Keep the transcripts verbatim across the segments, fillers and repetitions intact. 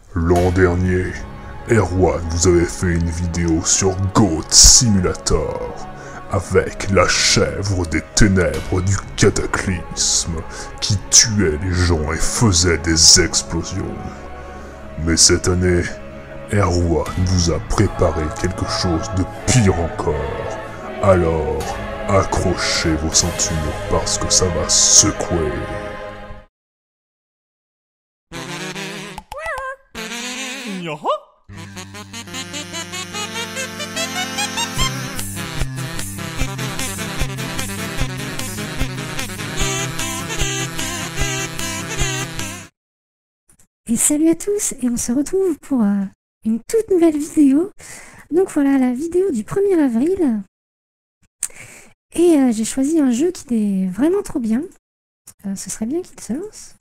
L'an dernier, Erwan vous avait fait une vidéo sur Goat Simulator avec la chèvre des ténèbres du cataclysme qui tuait les gens et faisait des explosions. Mais cette année, Erwan vous a préparé quelque chose de pire encore. Alors, accrochez vos ceintures parce que ça va secouer. Et salut à tous, et on se retrouve pour euh, une toute nouvelle vidéo. Donc voilà, la vidéo du premier avril. Et euh, j'ai choisi un jeu qui est vraiment trop bien. Euh, ce serait bien qu'il se lance.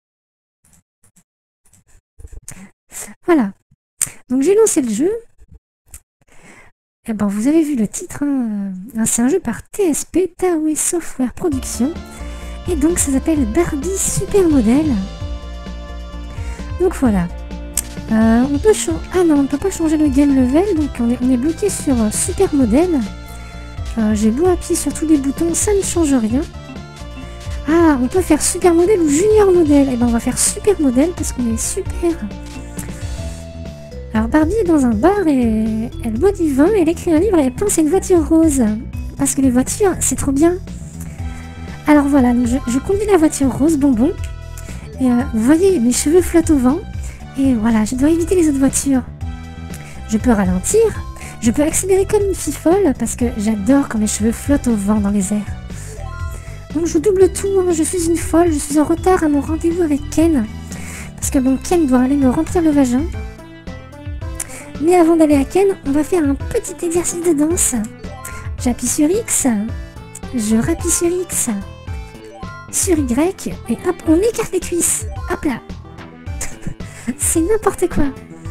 Voilà. Donc j'ai lancé le jeu. Et ben vous avez vu le titre. Hein. C'est un jeu par T S P, Taoué Software Production. Et donc ça s'appelle Barbie Supermodel. Donc voilà. Euh, on peut changer. Ah non, on ne peut pas changer le game level. Donc on est, on est bloqué sur euh, Supermodel. Euh, j'ai beau appuyer sur tous les boutons, ça ne change rien. Ah, on peut faire Supermodel ou Junior Model. Et ben on va faire Supermodel parce qu'on est super. Alors Barbie est dans un bar et elle boit du vin, elle écrit un livre et elle pense à une voiture rose. Parce que les voitures, c'est trop bien. Alors voilà, donc je, je conduis la voiture rose bonbon. Et euh, vous voyez, mes cheveux flottent au vent. Et voilà, je dois éviter les autres voitures. Je peux ralentir. Je peux accélérer comme une fille folle parce que j'adore quand mes cheveux flottent au vent dans les airs. Donc je double tout, hein, je suis une folle, je suis en retard à mon rendez-vous avec Ken. Parce que bon, Ken doit aller me remplir le vagin. Mais avant d'aller à Ken, on va faire un petit exercice de danse. J'appuie sur X, je rappuie sur X, sur Y, et hop, on écarte les cuisses. Hop là. C'est n'importe quoi.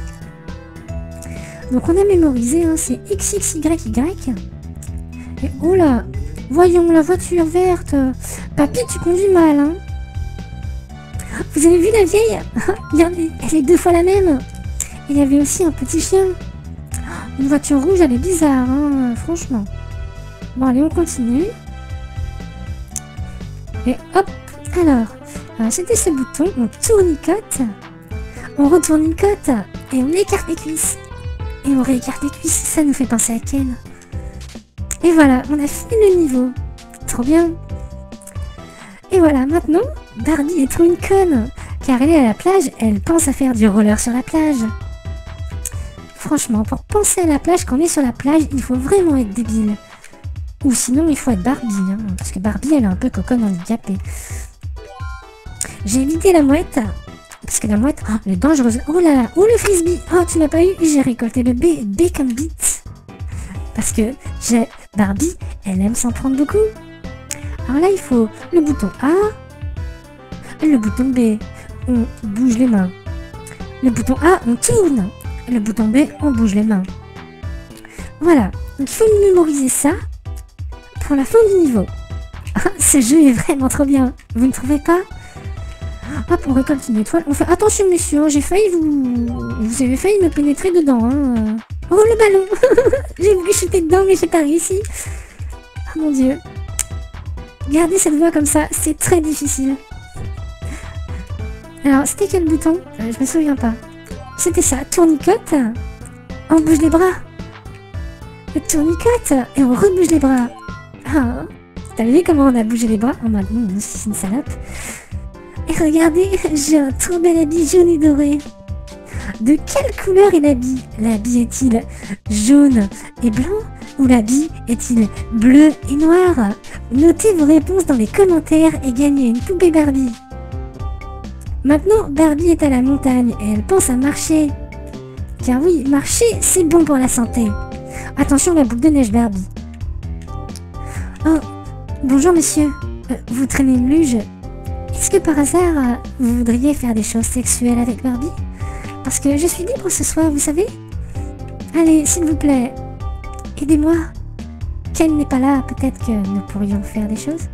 Donc on a mémorisé, hein, c'est X X Y Y. Et oh là, voyons la voiture verte. Papy, tu conduis mal, hein. Vous avez vu la vieille? Regardez, elle est deux fois la même. Il y avait aussi un petit chien. Une voiture rouge, elle est bizarre, hein, franchement. Bon, allez, on continue. Et hop, alors, euh, c'était ce bouton, on tournicote, on retournicote, et on écarte les cuisses. Et on réécarte les cuisses, ça nous fait penser à Ken. Et voilà, on a fini le niveau. Trop bien. Et voilà, maintenant, Barbie est trop une conne, car elle est à la plage, elle pense à faire du roller sur la plage. Franchement, pour penser à la plage, quand on est sur la plage, il faut vraiment être débile. Ou sinon, il faut être Barbie, hein, parce que Barbie, elle est un peu coconne handicapée. J'ai évité la mouette, parce que la mouette, oh, elle est dangereuse. Oh là là, oh le frisbee, oh tu l'as pas eu, j'ai récolté le B, B comme bite. Parce que j'ai Barbie, elle aime s'en prendre beaucoup. Alors là, il faut le bouton A, le bouton B, on bouge les mains. Le bouton A, on tourne. Le bouton B, on bouge les mains. Voilà, donc il faut mémoriser ça pour la fin du niveau. Ce jeu est vraiment trop bien, vous ne trouvez pas? Hop, on récolte une étoile. On fait attention messieurs, j'ai failli vous... Vous avez failli me pénétrer dedans. Hein. Oh le ballon. J'ai voulu chuter dedans mais j'ai pas réussi. Oh mon dieu. Gardez cette voix comme ça, c'est très difficile. Alors, c'était quel bouton? euh, Je me souviens pas. C'était ça, tournicote. On bouge les bras. Le tournicote et on rebouge les bras. Ah, t'as vu comment on a bougé les bras? En mode, hum, c'est une salope. Et regardez, j'ai un trop bel habit jaune et doré. De quelle couleur est l'habit? L'habit est-il jaune et blanc? Ou l'habit est-il bleu et noir? Notez vos réponses dans les commentaires et gagnez une poupée Barbie. Maintenant, Barbie est à la montagne et elle pense à marcher. Car oui, marcher, c'est bon pour la santé. Attention la boule de neige Barbie. Oh, bonjour monsieur. Euh, vous traînez une luge? Est-ce que par hasard, euh, vous voudriez faire des choses sexuelles avec Barbie? Parce que je suis libre ce soir, vous savez? Allez, s'il vous plaît, aidez-moi. Ken n'est pas là, peut-être que nous pourrions faire des choses.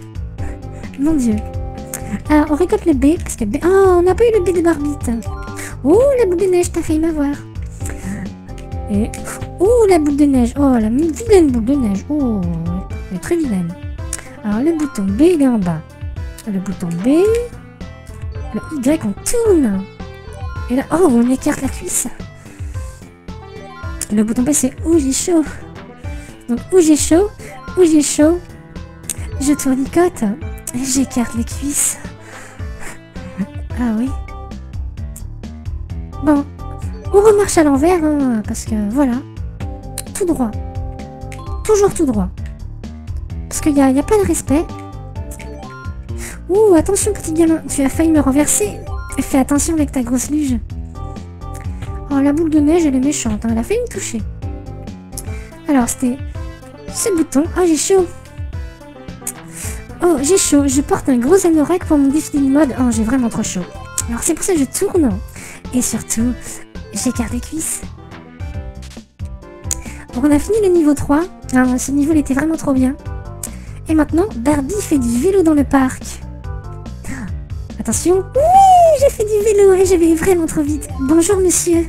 Mon dieu. Alors, on récolte le B, parce que B... Oh, on n'a pas eu le B de Barbie. Oh, la boule de neige, t'as failli m'avoir. Et... Oh, la boule de neige. Oh, la vilaine boule de neige. Oh, elle est très vilaine. Alors, le bouton B, il est en bas. Le bouton B. Le Y, on tourne. Et là, oh, on écarte la cuisse. Le bouton B, c'est où j'ai chaud. Donc, où j'ai chaud, où j'ai chaud, je tournicote et j'écarte les cuisses. Ah oui. Bon, on remarche à l'envers, hein, parce que voilà. Tout droit. Toujours tout droit. Parce qu'il n'y a, a pas de respect. Ouh, attention petit gamin, tu as failli me renverser. Fais attention avec ta grosse luge. Oh, la boule de neige, elle est méchante, hein, elle a failli me toucher. Alors, c'était ce bouton. Oh, j'ai chaud. Oh, j'ai chaud. Je porte un gros anorak pour mon défi mode. Oh, j'ai vraiment trop chaud. Alors, c'est pour ça que je tourne. Et surtout, j'écarte les cuisses. Donc, on a fini le niveau trois. Alors, ce niveau, il était vraiment trop bien. Et maintenant, Barbie fait du vélo dans le parc. Attention. Oui, j'ai fait du vélo et je vais vraiment trop vite. Bonjour, monsieur.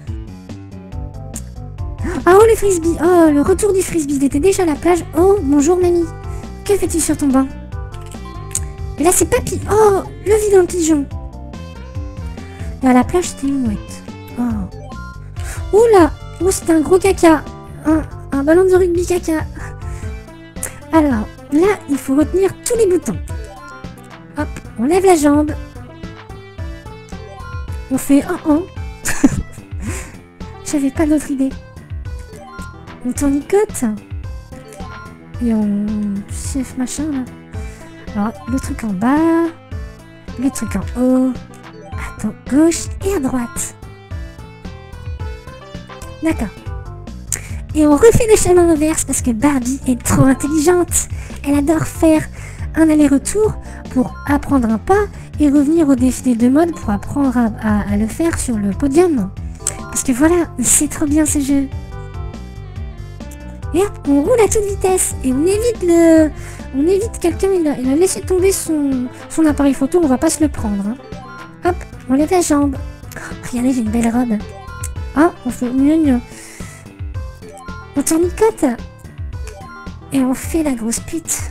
Ah, oh, le frisbee. Oh, le retour du frisbee. Il était déjà à la plage. Oh, bonjour, mamie. Que fais-tu sur ton banc? Et là, c'est papy. Oh, le vilain pigeon. Et à la plage, c'était une mouette. Oh. Oula. Oh, c'était un gros caca. Un, un ballon de rugby caca. Alors, là, il faut retenir tous les boutons. Hop, on lève la jambe. On fait un un. J'avais pas d'autre idée. On tournicote. Et on... chef machin là. Alors, le truc en bas. Le truc en haut. À gauche et à droite. D'accord. Et on refait le chemin inverse parce que Barbie est trop intelligente. Elle adore faire un aller-retour pour apprendre un pas et revenir au défi des deux modes pour apprendre à, à, à le faire sur le podium. Parce que voilà, c'est trop bien ce jeu. Et hop, on roule à toute vitesse et on évite le... On évite quelqu'un, il, il a laissé tomber son, son appareil photo, on va pas se le prendre. Hein. Hop, on lève la jambe. Oh, regardez, j'ai une belle robe. Ah, on fait mieux. On tournicote. Et on fait la grosse pute.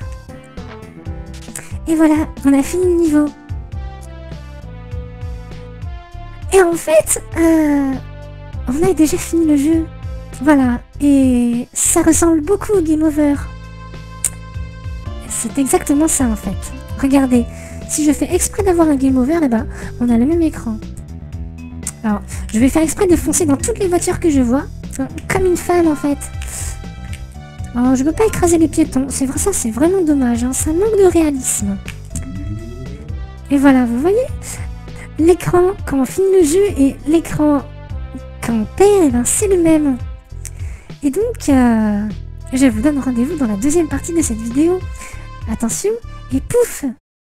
Et voilà, on a fini le niveau. Et en fait, euh, on a déjà fini le jeu. Voilà, et ça ressemble beaucoup au Game Over. C'est exactement ça en fait. Regardez, si je fais exprès d'avoir un Game Over, eh ben, on a le même écran. Alors, je vais faire exprès de foncer dans toutes les voitures que je vois, comme une femme en fait. Alors, je ne peux pas écraser les piétons, c'est vrai, ça c'est vraiment dommage, hein. Ça manque de réalisme. Et voilà, vous voyez, l'écran quand on finit le jeu et l'écran quand on perd, eh ben, c'est le même. Et donc, euh, je vous donne rendez-vous dans la deuxième partie de cette vidéo. Attention, et pouf!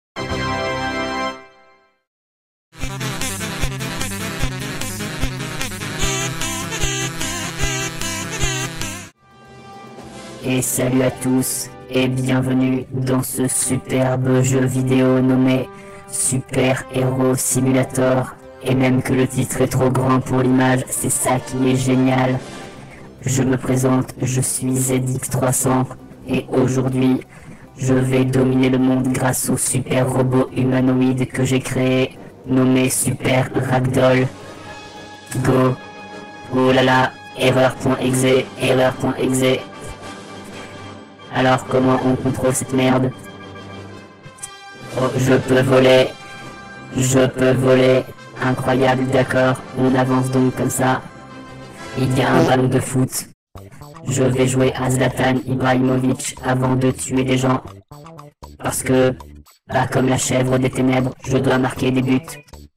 Et salut à tous, et bienvenue dans ce superbe jeu vidéo nommé Super Hero Simulator. Et même que le titre est trop grand pour l'image, c'est ça qui est génial. Je me présente, je suis Z X trois cents et aujourd'hui, je vais dominer le monde grâce au super robot humanoïde que j'ai créé, nommé Super Ragdoll. Go! Oh là là, erreur.exe, erreur.exe. Alors comment on contrôle cette merde? Oh, je peux voler, je peux voler, incroyable, d'accord, on avance donc comme ça. Il y a un ballon de foot. Je vais jouer à Zlatan Ibrahimovic avant de tuer des gens. Parce que, bah, comme la chèvre des ténèbres, je dois marquer des buts.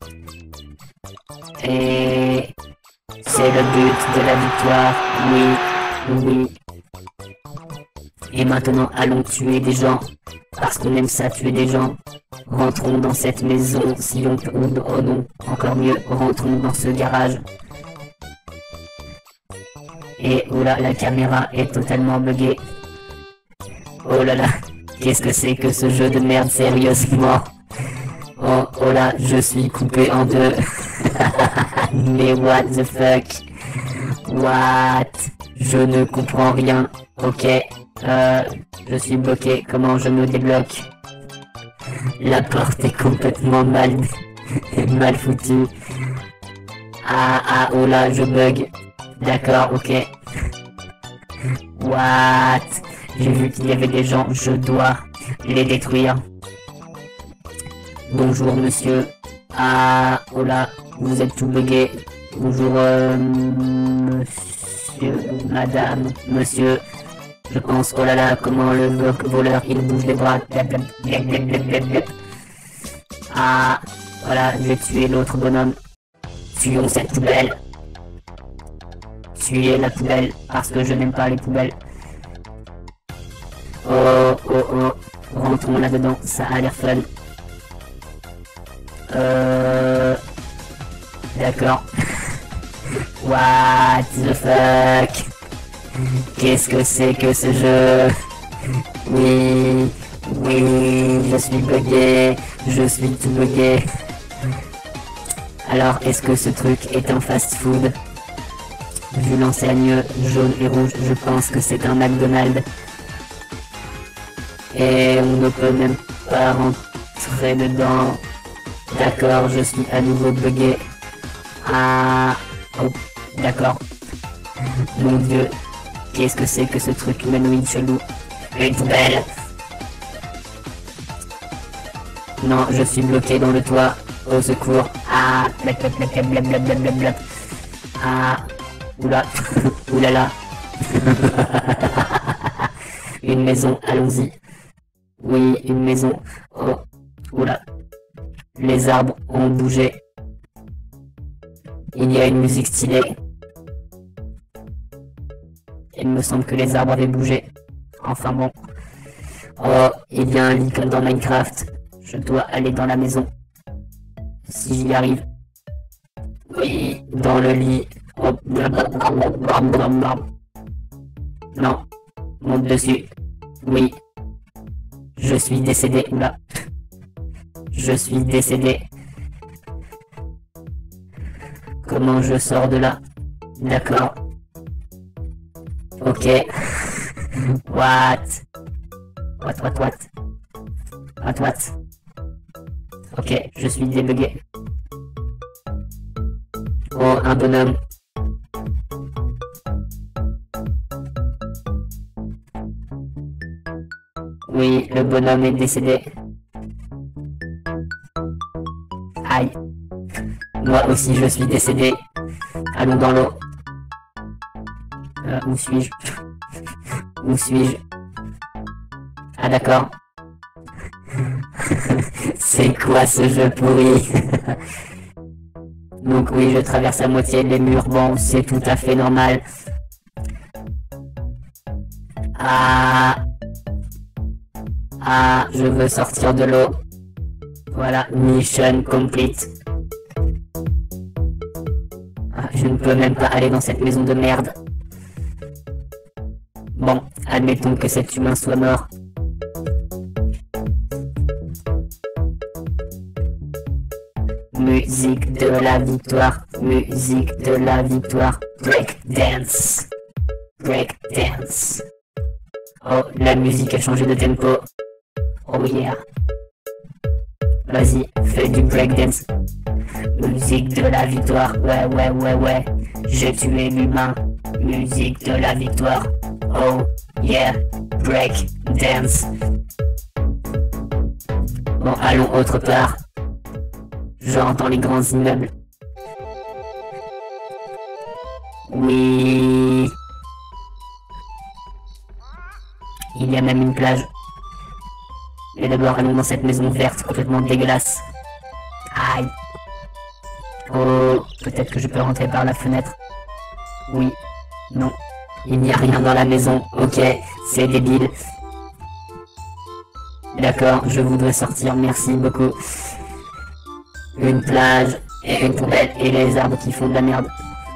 Et c'est le but de la victoire, oui, oui. Et maintenant, allons tuer des gens. Parce qu'on aime ça, tuer des gens. Rentrons dans cette maison, si on peut... Oh non, encore mieux, rentrons dans ce garage. Et oh là, la caméra est totalement buggée. Oh là là, qu'est-ce que c'est que ce jeu de merde, sérieusement? Oh, oh là, je suis coupé en deux. Mais what the fuck? What? Je ne comprends rien. Ok. Euh, je suis bloqué. Comment je me débloque? La porte est complètement mal, mal foutue. Ah, ah, oh là, je bug. D'accord, ok. What? J'ai vu qu'il y avait des gens, je dois les détruire. Bonjour, monsieur. Ah, oh là, vous êtes tout bugué. Bonjour, euh, monsieur, madame, monsieur. Je pense, oh là là, comment le voleur, il bouge les bras. Ah, voilà, j'ai tué l'autre bonhomme. Tuons cette poubelle. Tuez la poubelle, parce que je n'aime pas les poubelles. Oh, oh, oh. Rentrons là-dedans, ça a l'air fun. Euh... D'accord. What the fuck? Qu'est-ce que c'est que ce jeu? Oui, oui, je suis bugué, je suis tout bugué. Alors, est-ce que ce truc est un fast-food? Vu l'enseigne jaune et rouge, je pense que c'est un McDonald's. Et on ne peut même pas rentrer dedans. D'accord, je suis à nouveau bugué. Ah, oh, d'accord. Mon dieu. Qu'est-ce que c'est que ce truc humanoïde chelou? Une poubelle! Non, je suis bloqué dans le toit. Au secours. Ah, blablabla. Ah, oula, oulala. Une maison, allons-y. Oui, une maison. Oh, oula. Les arbres ont bougé. Il y a une musique stylée. Il me semble que les arbres avaient bougé. Enfin bon. Oh, il y a un lit comme dans Minecraft. Je dois aller dans la maison. Si j'y arrive. Oui, dans le lit. Oh. Non. Monte dessus. Oui. Je suis décédé. Oula. Je suis décédé. Comment je sors de là? D'accord. Ok. What? What, what, what? What, what? Ok, je suis débugué. Oh, un bonhomme. Oui, le bonhomme est décédé. Aïe. Moi aussi, je suis décédé. Allons dans l'eau. Euh, où suis-je? Où suis-je? Ah d'accord. C'est quoi ce jeu pourri? Donc oui, je traverse à moitié les murs. Bon, c'est tout à fait normal. Ah... Ah, je veux sortir de l'eau. Voilà, mission complete. Ah, je ne peux même pas aller dans cette maison de merde. Bon, admettons que cet humain soit mort. Musique de la victoire, musique de la victoire, break dance, break dance. Oh, la musique a changé de tempo. Oh yeah. Vas-y, fais du breakdance. Musique de la victoire, ouais, ouais, ouais, ouais. J'ai tué l'humain. Musique de la victoire. Oh yeah, break dance. Bon, allons autre part. Genre dans les grands immeubles. Oui. Il y a même une plage. Mais d'abord, allons dans cette maison verte complètement dégueulasse. Aïe. Oh, peut-être que je peux rentrer par la fenêtre. Oui. Non. Il n'y a rien dans la maison. Ok, c'est débile. D'accord, je voudrais sortir, merci beaucoup. Une plage, et une poubelle, et les arbres qui font de la merde.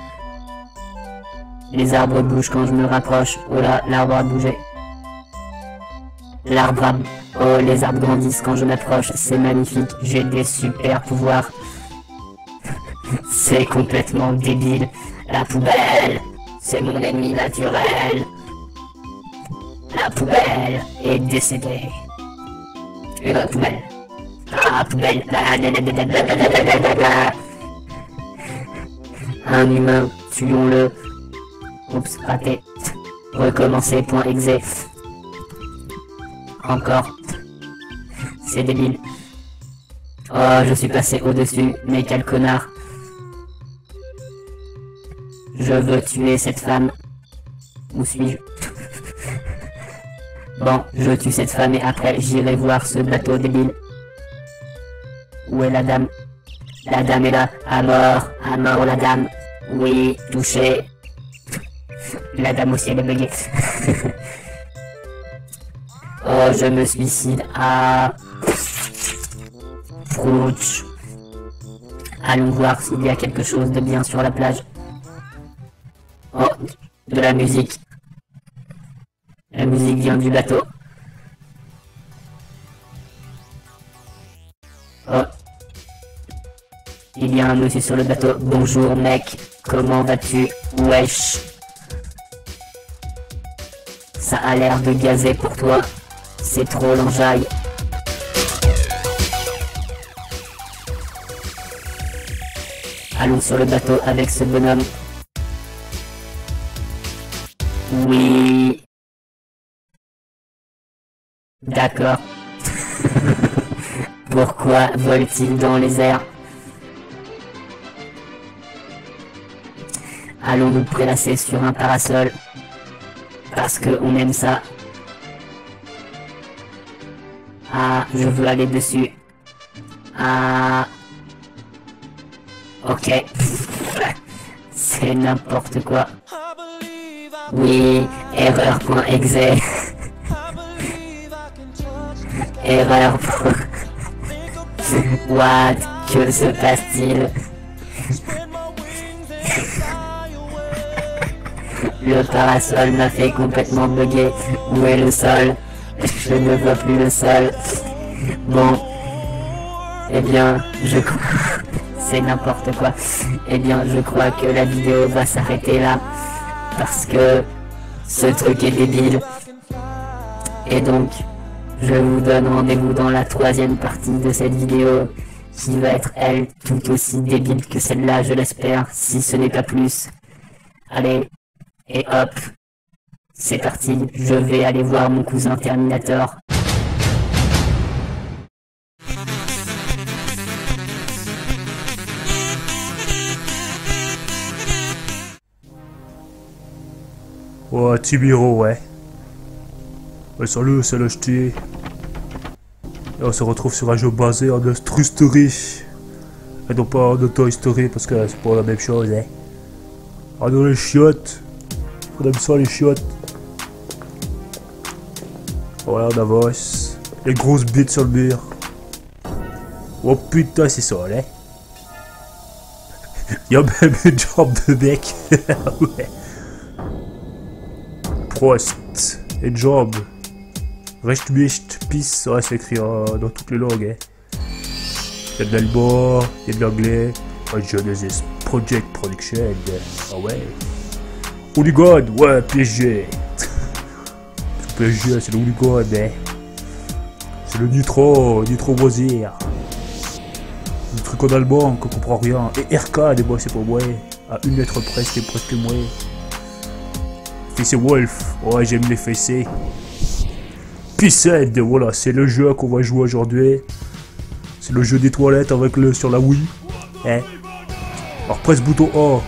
Les arbres bougent quand je me rapproche. Oh là, l'arbre a bougé. L'arbre a... Oh, les arbres grandissent quand je m'approche, c'est magnifique, j'ai des super pouvoirs. C'est complètement débile. La poubelle, c'est mon ennemi naturel. La poubelle est décédée. Et la poubelle. La poubelle. Un humain, tuons-le. Oups, raté. Recommencer, point exe. Encore. C'est débile. Oh, je suis passé au-dessus, mais quel connard. Je veux tuer cette femme. Où suis-je? Bon, je tue cette femme et après j'irai voir ce bateau débile. Où est la dame? La dame est là. À mort, à mort la dame. Oui, touché. La dame aussi elle est buggée. Oh, je me suicide. Ah. Prouch. Allons voir s'il y a quelque chose de bien sur la plage. Oh, de la musique. La musique vient du bateau. Oh. Il y a un monsieur sur le bateau. Bonjour mec, comment vas-tu? Wesh. Ça a l'air de gazer pour toi. C'est trop l'enjaille. Allons sur le bateau avec ce bonhomme. Oui. D'accord. Pourquoi vole-t-il dans les airs? Allons nous prélasser sur un parasol. Parce que on aime ça. Ah, je veux aller dessus. Ah. Ok. C'est n'importe quoi. Oui, erreur.exe. Erreur. What? Que se passe-t-il? Le parasol m'a fait complètement bugger. Où est le sol? Je ne vois plus le sol. Bon. Eh bien, je crois... C'est n'importe quoi. Eh bien, je crois que la vidéo va s'arrêter là. Parce que ce truc est débile. Et donc, je vous donne rendez-vous dans la troisième partie de cette vidéo. Qui va être, elle, tout aussi débile que celle-là, je l'espère. Si ce n'est pas plus. Allez. Et hop, c'est parti, je vais aller voir mon cousin Terminator. Oh, Tibiro, ouais. Ouais, salut, c'est le ch'ti. Et on se retrouve sur un jeu basé en True Story. Et non pas en Toy Story, parce que c'est pas la même chose, hein. Ah non, les chiottes. On aime ça les chiottes. Voilà, on avance. Les grosses bites sur le mur. Oh putain, c'est ça, là. Y'a même une jambe de mec. Ouais. Prost. Une jambe. Recht nicht pisse. Ouais, c'est écrit euh, dans toutes les langues. Hein. Y'a de l'allemand, y'a de l'anglais. Ouais, Genesis Project Production. Ah ouais. Hooligan, ouais, P S G. P S G, c'est le Hooligan, hein. C'est le Nitro, Nitro Wazir. Le truc en allemand qu'on comprend rien. Et R K, des bois, c'est pour moi. À une lettre près, c'est presque moi. Fessé Wolf, ouais, j'aime les fessés. Pissed, voilà, c'est le jeu qu'on va jouer aujourd'hui. C'est le jeu des toilettes avec le sur la Wii. Hein. Alors presse bouton A.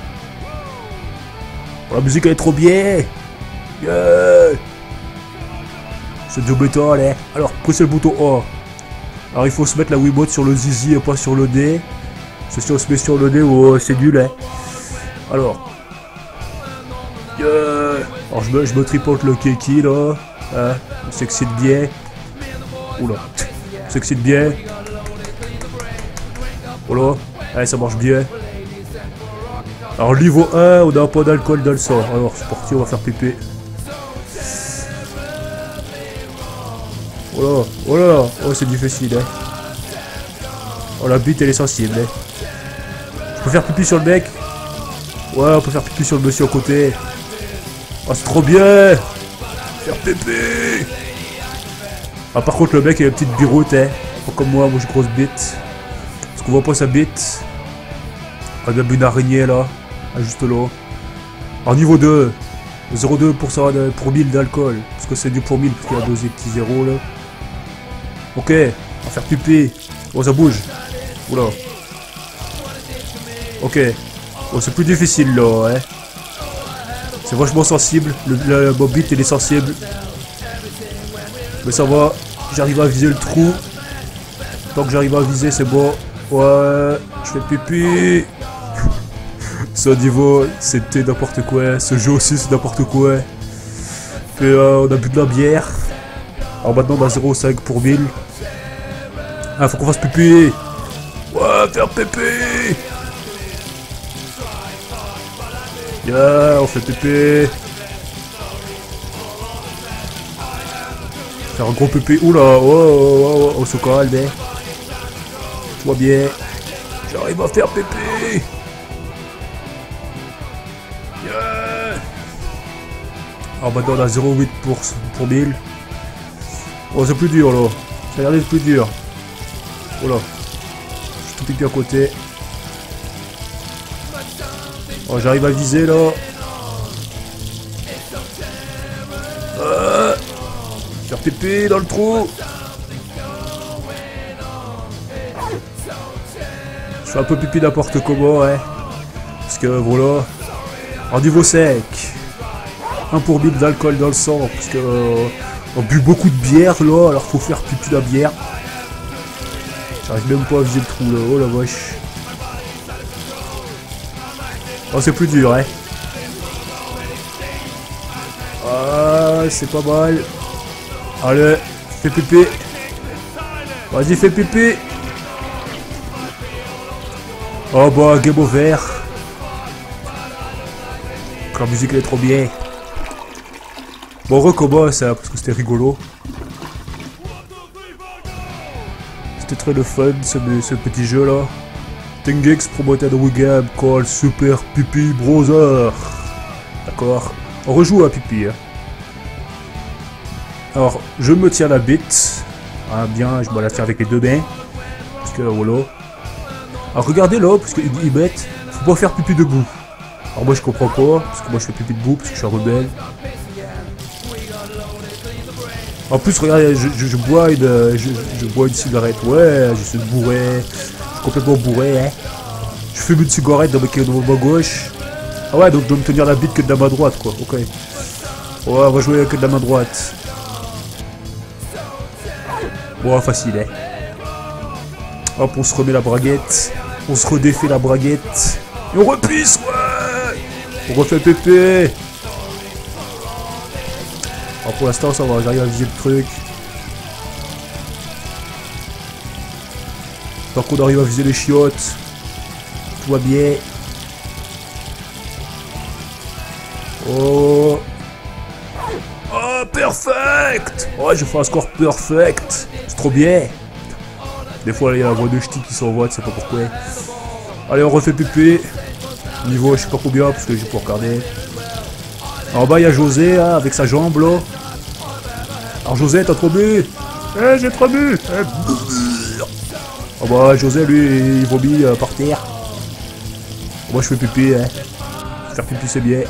La musique elle est trop bien. Yeah. C'est du béton, là. Alors pressez le bouton A. Alors il faut se mettre la Wiimote sur le zizi et pas sur le D. Parce que si on se met sur le D, oh, c'est nul, hein. Alors. Yeah. Alors je me, je me tripote le keki là. Hein. On s'excite bien. Oula. On s'excite bien. Voilà. Allez, ça marche bien. Alors niveau un, on n'a pas d'alcool dans le sang. Alors c'est parti, on va faire pipi. Voilà, voilà, oh c'est difficile, hein. Oh la bite elle est sensible, hein. On peut faire pipi sur le mec. Ouais, on peut faire pipi sur le monsieur à côté. Oh, c'est trop bien. Faire pipi. Ah, par contre, le mec, il a une petite biroute, hein. Pas comme moi, moi j'ai grosse bite. Parce qu'on voit pas sa bite. On a une araignée là. Ah, juste là. Alors, niveau deux. zéro virgule deux pour cent de, pour mille d'alcool. Parce que c'est du pour mille, parce qu'il y a deux petits zéros là. Ok, on va faire pipi. Oh, ça bouge. Oula. Ok. Oh, c'est plus difficile là, hein. C'est vachement sensible. Le, le, le bobite il est sensible. Mais ça va. J'arrive à viser le trou. Tant que j'arrive à viser, c'est bon. Ouais. Je fais pipi. Ce niveau, c'était n'importe quoi. Ce jeu aussi, c'est n'importe quoi. Puis euh, on a bu de la bière. Alors maintenant, on a zéro virgule cinq pour mille. Ah, faut qu'on fasse pipi. Ouais, faire pipi. Yeah, on fait pipi. Faire un gros pipi. Oula, oh, oh, oh, on se calme, hein. Je vois bien. J'arrive à faire pipi. Yeah. Alors maintenant, on a zéro virgule huit pour, pour mille. Oh, c'est plus dur, là. Ça a l'air d'être plus dur. Oh là. Je suis tout pipi à côté. Oh, j'arrive à viser là. Euh, faire pipi dans le trou. Je fais un peu pipi n'importe comment, ouais. Parce que voilà. En niveau sec. un pour mille d'alcool dans le sang. Parce que euh, on bu beaucoup de bière là. Alors faut faire pipi la bière. J'arrive même pas à viser le trou là. Oh la vache. Oh, c'est plus dur, hein. Ah, c'est pas mal. Allez, fais pipi. Vas-y, fais pipi. Oh bah, game over. La musique elle est trop bien. Bon, on recommence, hein, parce que c'était rigolo. C'était très le fun, ce, ce petit jeu là. Tengex promoted a game called Super Pipi Brother. D'accord. On rejoue à pipi. Hein. Alors, je me tiens la bite. Ah, bien, je dois la faire avec les deux mains. Parce que voilà. Alors, regardez là, parce qu'ils mettent. Faut pas faire pipi debout. Alors, moi je comprends pas. Parce que moi je fais pipi debout, parce que je suis un rebelle. En plus, regardez, je, je, je bois une. Je, je bois une cigarette. Ouais, je suis bourré. Complètement bourré, hein. Je fume une cigarette dans ma, dans ma gauche. Ah ouais, donc je dois me tenir la bite que de la main droite, quoi. Ok. Ouais, on va jouer que de la main droite. Bon, facile, hein. Hop, on se remet la braguette. On se redéfait la braguette. Et on repisse, ouais. On refait pépé. Alors pour l'instant, ça va, j'arrive à viser le truc. Tant qu'on arrive à viser les chiottes, tout va bien. Oh. Oh, perfect. Oh, j'ai fait un score perfect. C'est trop bien. Des fois, il y a la voix de ch'ti qui s'envoie, tu sais pas pourquoi. Allez, on refait pipi. Niveau, je sais pas combien, parce que j'ai pas regardé. En bas, il y a José, hein, avec sa jambe, là. Alors, José, t'as trop bu? Eh, j'ai trop bu. Eh, oh bah José lui il vomit euh, par terre. Moi je fais pipi, hein. Faire pipi c'est bien.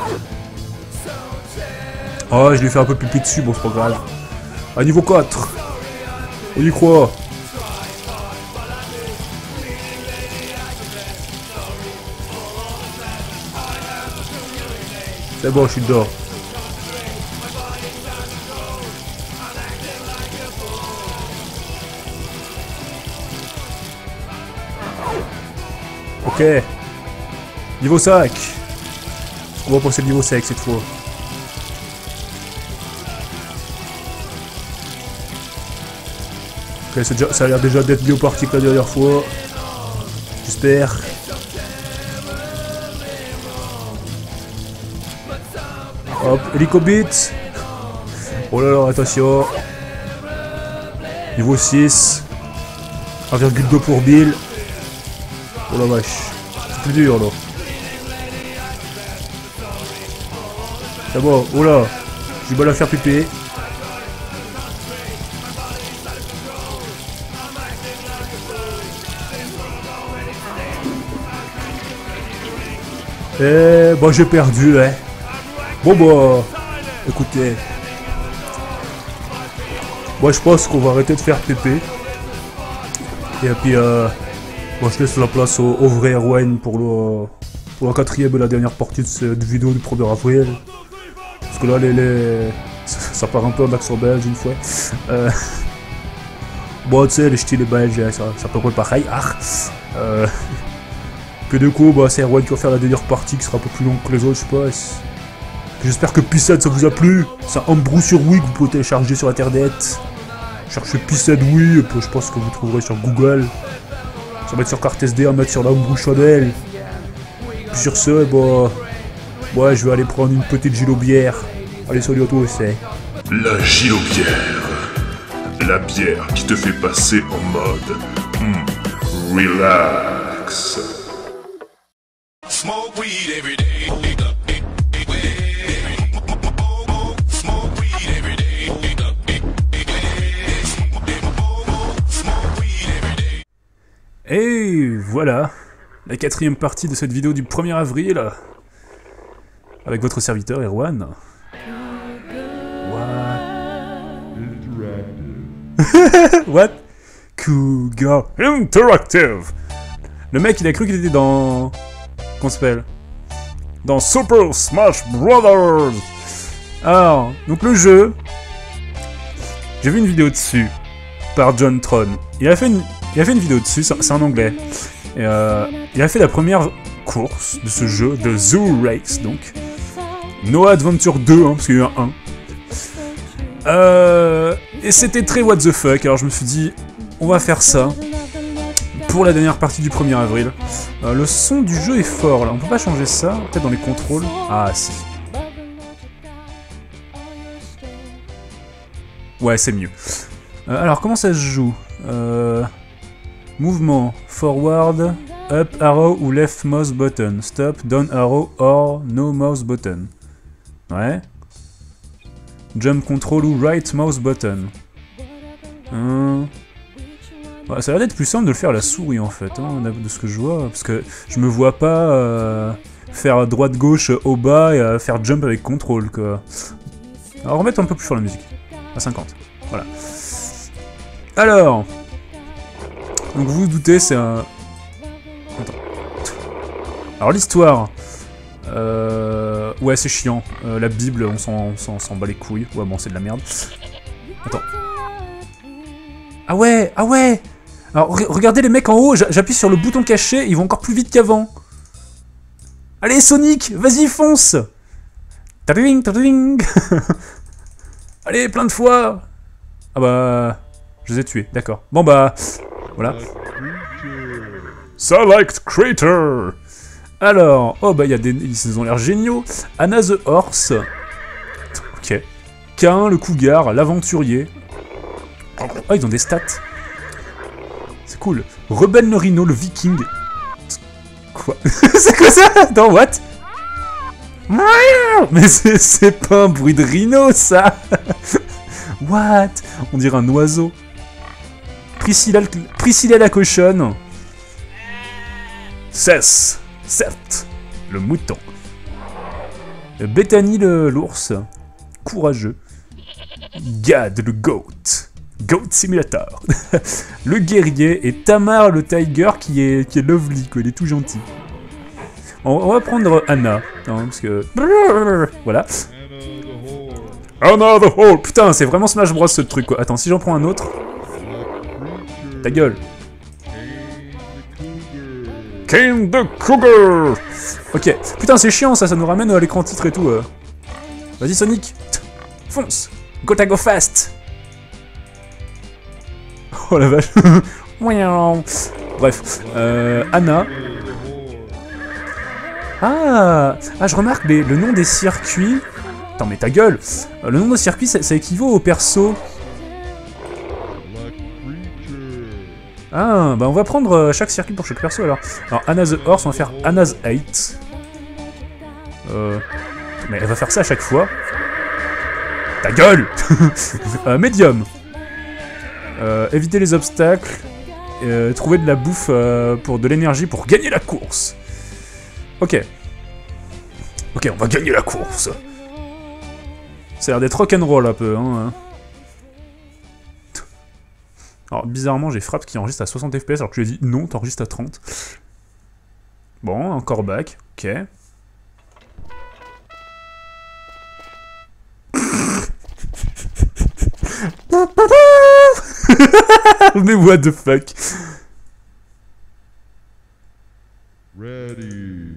Oh je lui fais un peu pipi dessus, bon c'est pas grave. À niveau quatre. On y croit. C'est bon, je suis dedans. Ok. Niveau cinq. On va passer le niveau cinq cette fois. Ok, déjà, ça a l'air déjà d'être mieux parti que la dernière fois. J'espère. Hop, hélicobit. Oh là là, attention. Niveau six. un virgule deux pour mille. Oh la vache. plus dur, là. C'est bon, oh là. J'ai du mal à faire piper. Eh, bah j'ai perdu, hein. Bon bah, écoutez. Moi je pense qu'on va arrêter de faire pépé. Et puis, euh, moi je laisse la place au, au vrai Erwan pour, le, pour la quatrième et la dernière partie de cette vidéo du premier avril. Parce que là, les, les, ça, ça part un peu en accent belge une fois. Euh, bon, tu sais, les ch'tis, les belges, ça, ça peut être pareil. Ah, euh, Puis du coup, bah, c'est Erwan qui va faire la dernière partie qui sera un peu plus longue que les autres, je pense. J'espère que Pissade ça vous a plu. C'est un homebrew sur Wii que vous pouvez télécharger sur internet. Cherchez Pissade Wii, et puis je pense que vous trouverez sur Google. Ça va mettre sur carte S D, à mettre sur la homebrew Chanel. Puis sur ce, bah. Ouais, je vais aller prendre une petite gilobière. Allez, salut à tous, c'est. La gilobière. La bière qui te fait passer en mode. Hmm, relax. Smoke weed every day. Smoke weed every day. Smoke weed every day. Et voilà, la quatrième partie de cette vidéo du premier avril. Avec votre serviteur Erwan. What? What? Cougar Interactive. Le mec il a cru qu'il était dans... Qu'on s'appelle dans Super Smash Brothers. Alors, donc le jeu, j'ai vu une vidéo dessus par John Tron. Il a fait une, il a fait une vidéo dessus, c'est en anglais. Et euh, il a fait la première course de ce jeu, de Zoo Race donc. Noah Adventure deux, hein, parce qu'il y a eu un un. Euh, et c'était très what the fuck, alors je me suis dit, on va faire ça. Pour la dernière partie du premier avril. Euh, le son du jeu est fort là, on peut pas changer ça, peut-être dans les contrôles. Ah si. Ouais, c'est mieux. Euh, alors comment ça se joue? euh, Mouvement, forward, up arrow ou left mouse button, stop, down arrow or no mouse button. Ouais. Jump control ou right mouse button. Hum. Ouais, ça a l'air d'être plus simple de le faire à la souris en fait, hein, de ce que je vois, parce que je me vois pas euh, faire droite-gauche au bas et euh, faire jump avec contrôle quoi. Alors remettre un peu plus fort la musique, à cinquante, voilà. Alors, donc vous vous doutez, c'est un... Attends. Alors l'histoire, euh... ouais c'est chiant, euh, la Bible on s'en bat les couilles, ouais bon c'est de la merde. Attends. Ah ouais, ah ouais. Alors, re regardez les mecs en haut, j'appuie sur le bouton caché, ils vont encore plus vite qu'avant. Allez, Sonic, vas-y, fonce. Tadring, tadring. Allez, plein de fois. Ah bah, je les ai tués, d'accord. Bon bah, voilà. Select Creator. Alors, oh bah, il y a des... Ils ont l'air géniaux. Anna the Horse. Ok. Cain, le cougar, l'aventurier. Oh, ils ont des stats. C'est cool. Rebelle le rhino, le viking. Quoi? C'est quoi ça? Attends, what? Mais c'est pas un bruit de rhino, ça. What? On dirait un oiseau. Priscilla, Priscilla la cochonne. Cess, certes, le mouton. Bethany l'ours. Courageux. Gad le goat. Goat Simulator. Le guerrier et Tamar le tiger qui est, qui est lovely, quoi, il est tout gentil. On, on va prendre Anna, hein, parce que... Voilà. Anna the Hole. Putain, c'est vraiment Smash Bros ce truc, quoi. Attends, si j'en prends un autre... Ta gueule. Kane the Cougar. Ok. Putain, c'est chiant, ça, ça nous ramène à l'écran titre et tout. Euh. Vas-y, Sonic. Fonce. Gotta go fast. Oh la vache. Bref, euh, Anna. Ah, ah, je remarque les, le nom des circuits. Attends, mais ta gueule. Euh, le nom des circuits, ça, ça équivaut au perso. Ah, bah on va prendre euh, chaque circuit pour chaque perso alors. Alors, Anna the Horse, on va faire Anna's eight. Euh... Mais elle va faire ça à chaque fois. Ta gueule. euh, Medium. Euh, éviter les obstacles. Euh, trouver de la bouffe euh, pour de l'énergie pour gagner la course. Ok. Ok, on va gagner la course. Ça a l'air d'être rock'n'roll un peu, hein. Alors, bizarrement, j'ai Fraps qui enregistre à soixante F P S alors que je lui ai dit non, t'enregistres à trente. Bon, encore back, ok. Mais what the fuck. Ready.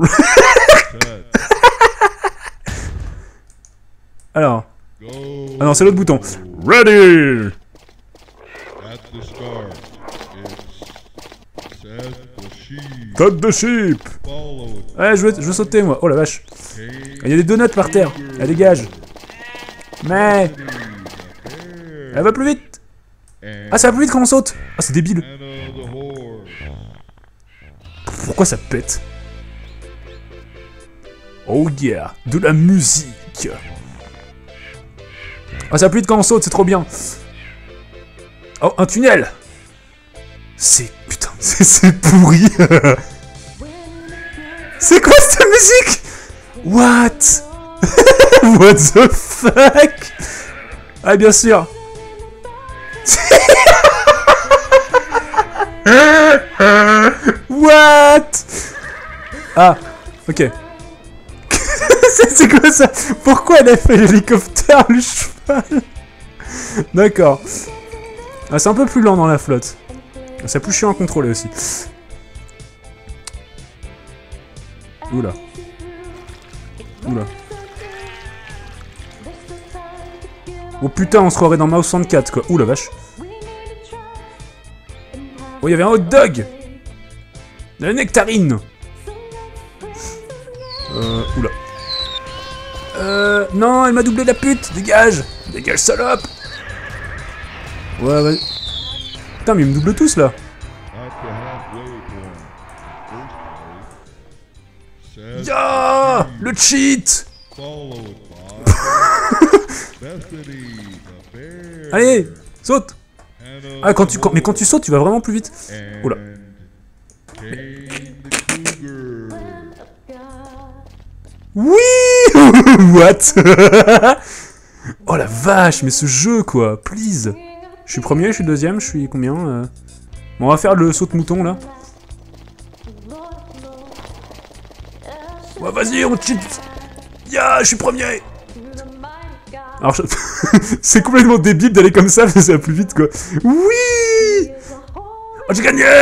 Alors. Go. Ah non, c'est l'autre bouton. Ready. At the start, it's set the sheep. Tête de sheep. Follow it. Ouais, je veux, je veux sauter moi. Oh la vache. Il y a des donuts par terre. Elle dégage. Mais. Elle va plus vite. Ah, ça va plus vite quand on saute. Ah, c'est débile. Anna the horse. Pourquoi ça pète? Oh yeah, de la musique. Ah, ça va plus vite quand on saute, c'est trop bien. Oh, un tunnel. C'est... Putain, c'est pourri. C'est quoi cette musique? What? What the fuck? Ah, bien sûr. What? Ah, ok. C'est quoi ça? Pourquoi elle a fait l'hélicoptère, le cheval? D'accord. Ah, c'est un peu plus lent dans la flotte. C'est plus chiant à contrôler aussi. Oula. Oula. Oh putain, on se croirait dans Mouse soixante-quatre quoi. Ouh la vache. Oh, il y avait un hot dog. De la nectarine. Euh, oula. Euh, non, elle m'a doublé la pute. Dégage. Dégage, salope. Ouais, ouais. Putain, mais ils me doublent tous, là. Ya, le cheat. Allez, saute. Ah, quand tu, quand, mais quand tu sautes, tu vas vraiment plus vite. Oula. Oui. What? Oh la vache, mais ce jeu quoi, please. Je suis premier, je suis deuxième, je suis combien euh... Bon, on va faire le saut de mouton là. Ouais, vas-y, on cheat. Ya, je suis premier. Alors, je... c'est complètement débile d'aller comme ça, mais ça va plus vite quoi. Oui. Oh, j'ai gagné.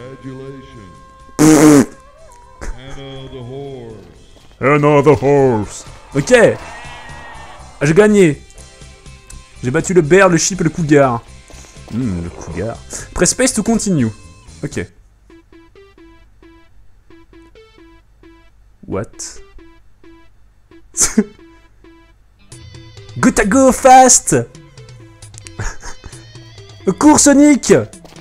Another horse. Ok. Ah, j'ai gagné. J'ai battu le bear, le sheep et le cougar. Hmm, le cougar. Press space to continue. Ok. What? Gotta go fast. Cours Sonic.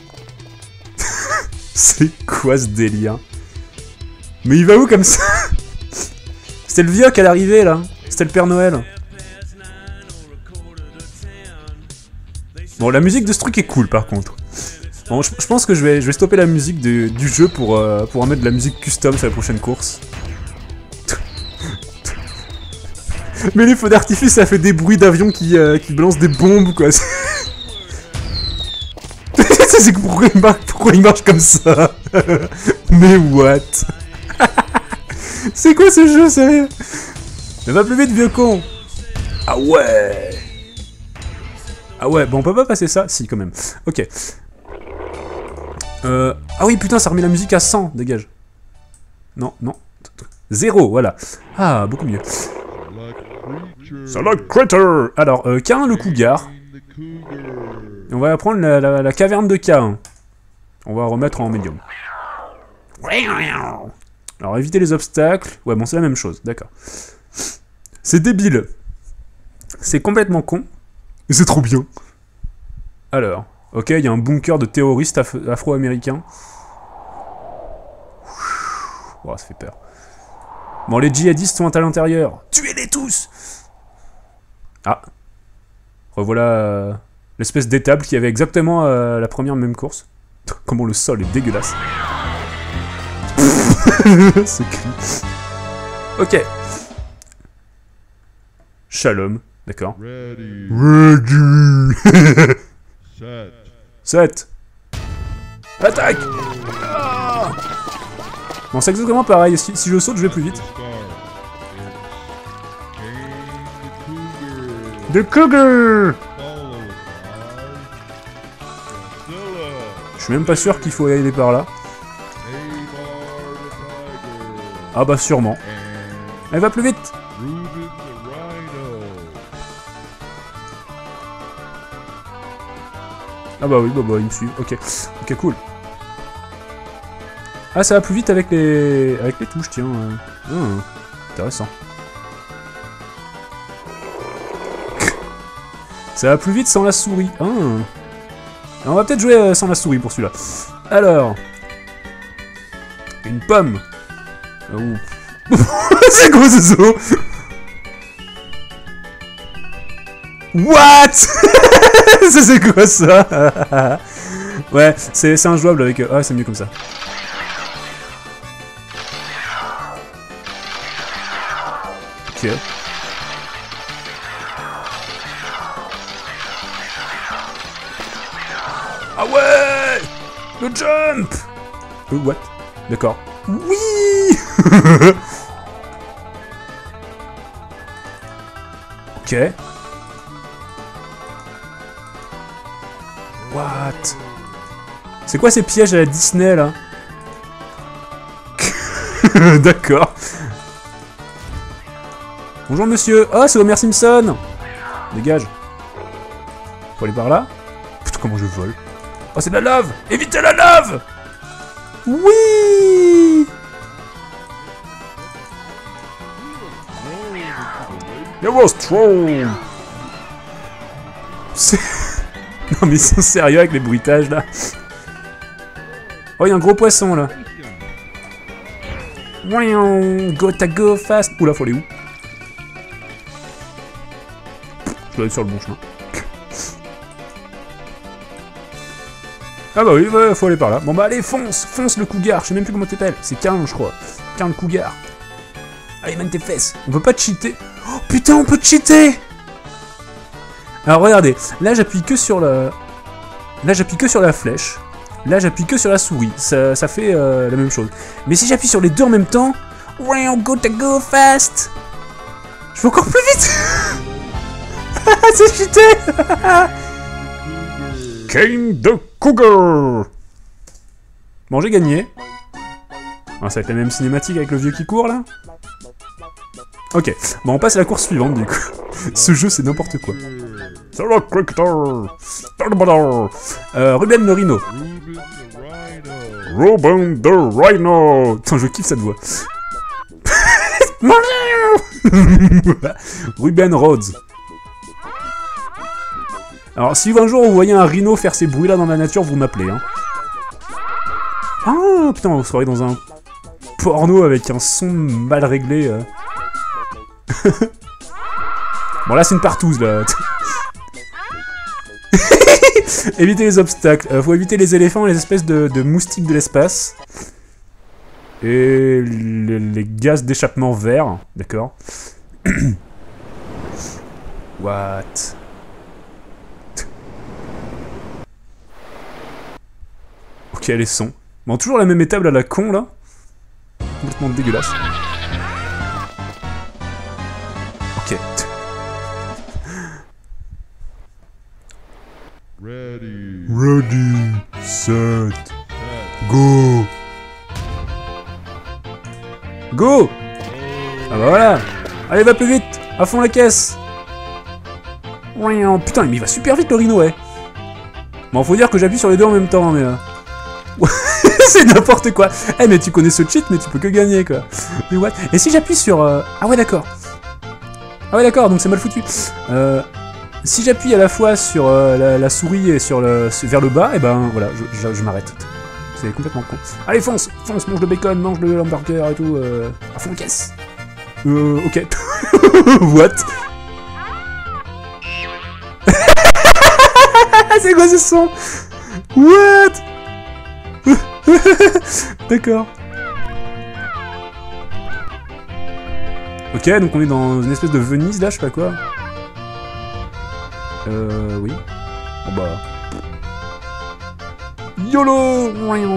C'est quoi ce délire? Mais il va où comme ça? C'était le vieux qui allait arriver là. C'était le Père Noël. Bon, la musique de ce truc est cool par contre. Bon, je, je pense que je vais, je vais stopper la musique de, du jeu pour, euh, pour en mettre de la musique custom sur la prochaine course. Mais les feux d'artifice, ça fait des bruits d'avions qui, euh, qui balancent des bombes quoi. C'est pourquoi il marche, pourquoi il marche comme ça? Mais what? C'est quoi ce jeu, sérieux? Mais va plus vite, vieux con! Ah ouais! Ah ouais, bon, on peut pas passer ça? Si, quand même. Ok. Euh... Ah oui, putain, ça remet la musique à cent, dégage. Non, non. Zéro, voilà. Ah, beaucoup mieux. Salad Critter! Alors, euh, K un, le cougar. Et on va prendre la, la, la caverne de K un. On va remettre en médium. Alors, éviter les obstacles. Ouais, bon, c'est la même chose, d'accord. C'est débile. C'est complètement con. Mais c'est trop bien. Alors. Ok, il y a un bunker de terroristes af afro-américains. Oh, ça fait peur. Bon, les djihadistes sont à l'intérieur. Tuez-les tous! Ah. Revoilà euh, l'espèce d'étable qui avait exactement euh, la première même course. Comment le sol est dégueulasse. Ce cri. Ok. Shalom, d'accord. Ready. Ready. Set. sept. Attaque! Ah, bon, c'est exactement pareil. Si, si je saute, je vais plus vite. Start. It's Kane the Cougar. The Cougar! Followed by Priscilla. Je suis même pas sûr qu'il faut y aller par là. Tamar the Tiger. Ah bah sûrement. And Elle va plus vite! Reuben the Rhino. Ah bah oui, bah bah, ils me suivent. Ok, ok, cool. Ah, ça va plus vite avec les avec les touches, tiens. euh. Ah, intéressant. Ça va plus vite sans la souris. Ah. On va peut-être jouer euh, sans la souris pour celui-là. Alors. Une pomme. Oh. C'est quoi ce saut? What? Ça c'est quoi ça? Ouais, c'est injouable avec... Ah, c'est mieux comme ça. Ok. Ah ouais! Le jump! Euh, what? D'accord. Oui! Ok. What? C'est quoi ces pièges à la Disney là? D'accord. Bonjour monsieur. Oh, c'est Homer Simpson. Dégage. Faut aller par là. Putain, comment je vole. Oh, c'est de la lave. Évitez la lave. Oui. It was strong. C'est... Non mais ils sont sérieux avec les bruitages là. Oh, il y a un gros poisson là. Go ta go fast. Oula, faut aller où? Je dois être sur le bon chemin. Ah bah oui, bah, faut aller par là. Bon bah allez, fonce, fonce le cougar. Je sais même plus comment t'appelles. C'est Karl, je crois. Karl Cougar. Allez, mène tes fesses. On peut pas cheater. Oh putain, on peut cheater. Alors regardez, là j'appuie que sur la... Là j'appuie que sur la flèche. Là j'appuie que sur la souris. Ça, ça fait euh, la même chose. Mais si j'appuie sur les deux en même temps... Go to go fast. Je vais encore plus vite. C'est cheaté. Kane the Cougar. Bon, j'ai gagné. Ah, ça va être la même cinématique avec le vieux qui court là. Ok, bon on passe à la course suivante du coup. Ce jeu c'est n'importe quoi. C'est le cricketer. Euh, Ruben le Rhino. Reuben the Rhino. Ruben the Rhino. Putain, je kiffe cette voix. Ruben Rhodes. Alors si un jour vous voyez un rhino faire ces bruits là dans la nature, vous m'appelez hein. Ah putain, on se croirait dans un porno avec un son mal réglé. Euh. Bon là c'est une partouze là. Éviter les obstacles. Euh, faut éviter les éléphants et les espèces de, de moustiques de l'espace. Et les, les gaz d'échappement verts. D'accord. What? Ok, les sons. Bon, toujours la même étable à la con là. Complètement dégueulasse. Ok. Ready. Ready, set, Set. go. Go! Ah bah voilà! Allez, va plus vite! À fond la caisse! Putain, mais il va super vite le rhino, ouais! Bon, faut dire que j'appuie sur les deux en même temps, mais... Euh... C'est n'importe quoi! Eh, mais tu connais ce cheat, mais tu peux que gagner, quoi! Mais what? Et si j'appuie sur... Euh... Ah ouais, d'accord! Ah ouais, d'accord, donc c'est mal foutu! Euh... si j'appuie à la fois sur euh, la, la souris et sur le, vers le bas, et ben voilà, je, je, je m'arrête. C'est complètement con. Allez, fonce, fonce, mange le bacon, mange le hamburger et tout, euh, à fond de caisse. Euh, ok. What? C'est quoi ce son? What? D'accord. Ok, donc on est dans une espèce de Venise là, je sais pas quoi. Euh, oui. Bon bah... YOLO!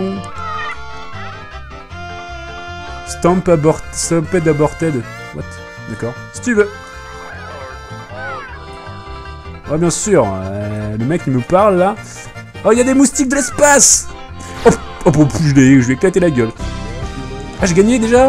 Stamp abort... Stamped aborted. What? D'accord. Si tu veux. Oh bien sûr, euh, le mec il me parle là. Oh, il y a des moustiques de l'espace! Oh, oh, oh, je vais, je vais éclater la gueule. Ah, j'ai gagné déjà?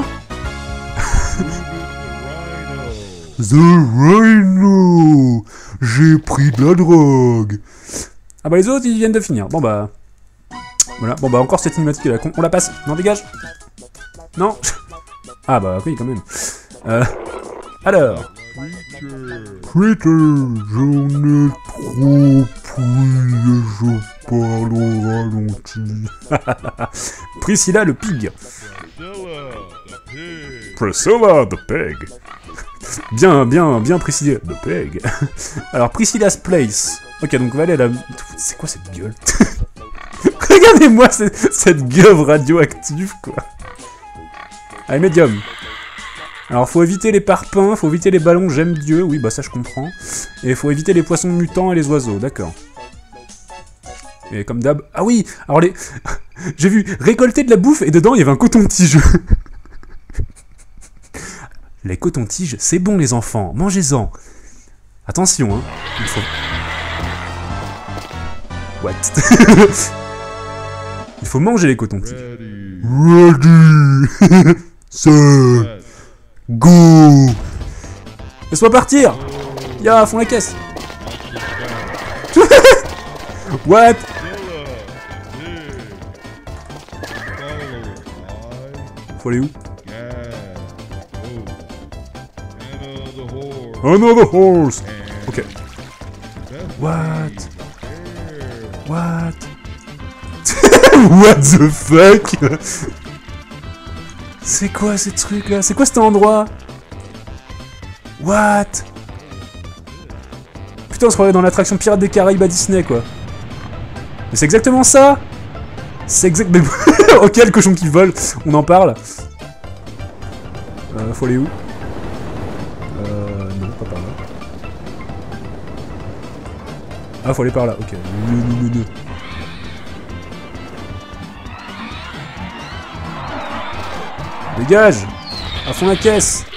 The Rhino! J'ai pris de la drogue! Ah bah les autres ils viennent de finir. Bon bah... Voilà, bon bah encore cette cinématique là. On la passe. Non, dégage! Non! Ah bah oui quand même. Euh... Alors... Critter, j'en ai trop pris, je parle au ralenti. Priscilla le pig. Priscilla the pig. Bien, bien, bien Priscilla the pig. Alors Priscilla's place. Ok, donc on va aller à la... C'est quoi cette gueule? Regardez-moi cette, cette gueule radioactive quoi. Allez, médium. Alors, faut éviter les parpaings, faut éviter les ballons, j'aime Dieu, oui, bah ça je comprends. Et faut éviter les poissons mutants et les oiseaux, d'accord. Et comme d'hab... Ah oui, alors les... J'ai vu récolter de la bouffe et dedans il y avait un coton-tige. Les cotons-tiges, c'est bon les enfants, mangez-en. Attention, hein, il faut... What? Il faut manger les cotons-tiges. Ready. C'est... Go! Laisse-moi partir! Ya, à fond la caisse! What? Faut aller où? Another horse! Ok. What? What? What the fuck? C'est quoi ces trucs là? C'est quoi cet endroit? What? Putain, on se croirait dans l'attraction Pirates des Caraïbes à Disney quoi. Mais c'est exactement ça? C'est exactement... Ok, le cochon qui vole, on en parle. Euh, faut aller où? Euh... Non, pas par là. Ah, faut aller par là, ok. Non, non, non, non. Dégage! À fond la caisse!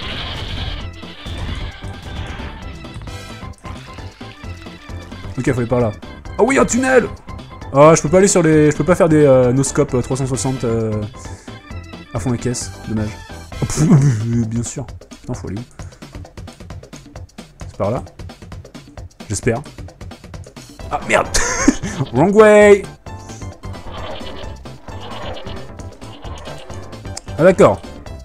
Ok, faut aller par là. Oh oui, un tunnel! Oh, je peux pas aller sur les... Je peux pas faire des euh, no-scope euh, trois cent soixante euh, à fond la caisse. Dommage. Oh, pff, bien sûr. Putain, faut aller où? C'est par là? J'espère. Ah, merde! Wrong way! Ah, d'accord.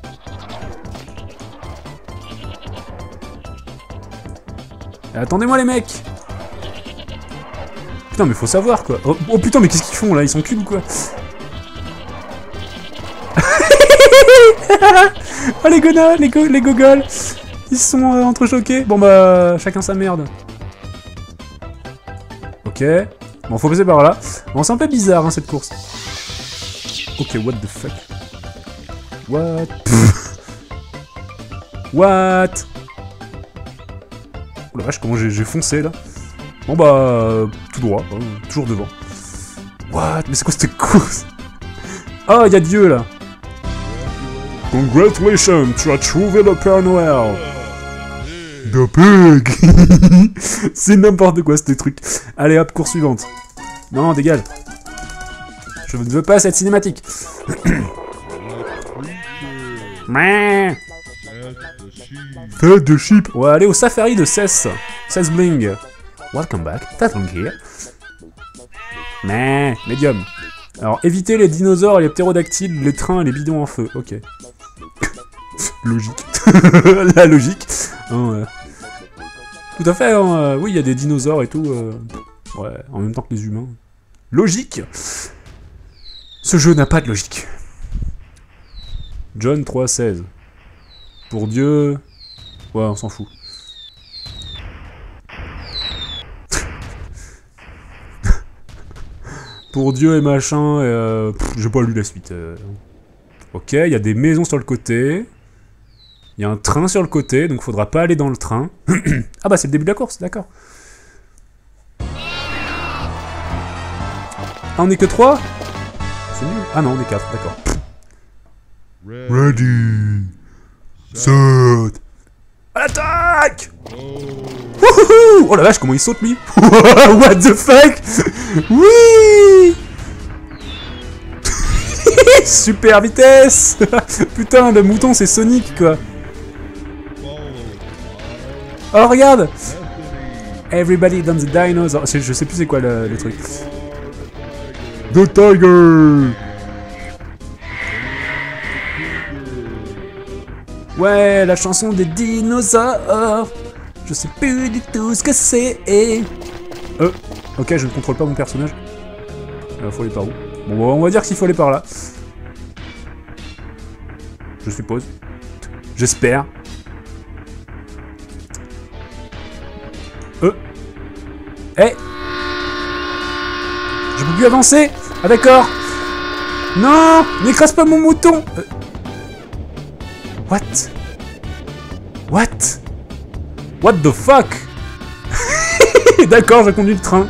Attendez-moi les mecs! Putain mais faut savoir quoi! Oh, oh putain mais qu'est-ce qu'ils font là? Ils sont cubes ou quoi? Oh les gonas, les, go les gogoles! Ils sont euh, entrechoqués! Bon bah chacun sa merde. Ok. Bon faut passer par là. Bon c'est un peu bizarre hein cette course. Ok what the fuck? What? What? Oh la vache, comment j'ai foncé là? Bon bah, euh, tout droit, hein, toujours devant. What? Mais c'est quoi cette course? Oh, y'a Dieu là! Congratulations, tu as trouvé le Père Noël! The pig! C'est n'importe quoi ces trucs. Allez hop, course suivante. Non, dégage. Je ne veux pas cette cinématique. Fête de sheep. On va aller au safari de Cess. Cess Bling. Welcome back. Tatling here. Mais, médium. Alors, évitez les dinosaures et les ptérodactyles, les trains et les bidons en feu. Ok. Logique. La logique. Hein, euh. Tout à fait, hein, euh, oui, il y a des dinosaures et tout. euh, Ouais, en même temps que les humains. Logique. Ce jeu n'a pas de logique. John trois seize. Pour Dieu... Ouais, on s'en fout. Pour Dieu et machin, et euh, pff, j'ai pas lu la suite. euh. Ok, il y a des maisons sur le côté. Il y a un train sur le côté, donc faudra pas aller dans le train. Ah bah c'est le début de la course, d'accord. Ah, on est que trois? C'est nul. Ah non, on est quatre, d'accord. Ready. Set. À l'attaque! Wouhou! Oh la vache, comment il saute lui! What the fuck! Oui! Super vitesse! Putain, le mouton c'est Sonic quoi! Oh regarde! Everybody dans the dinosaur. Je sais plus c'est quoi le, le truc. The Tiger. Ouais, la chanson des dinosaures. Je sais plus du tout ce que c'est. Euh, ok, je ne contrôle pas mon personnage. Il faut aller par où? Bon, on va dire qu'il faut aller par là. Je suppose. J'espère. Euh. Eh. Je peux plus avancer. Ah d'accord. Non, n'écrase pas mon mouton. Euh. What? What? What the fuck? D'accord, je conduis le train.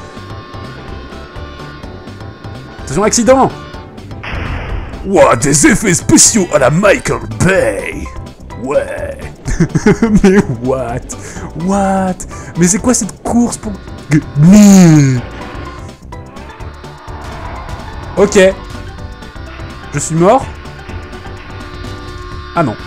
Attention, accident! Ouah, des effets spéciaux à la Michael Bay! Ouais! Mais what? What? Mais c'est quoi cette course pour... Ok. Je suis mort? Ah non.